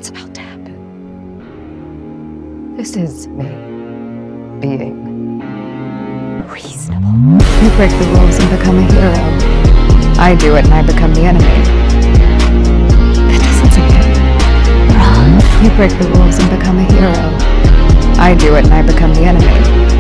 What's about to happen? This is me being reasonable. You break the rules and become a hero. I do it and I become the enemy. That doesn't seem fair. Wrong. You break the rules and become a hero. I do it and I become the enemy.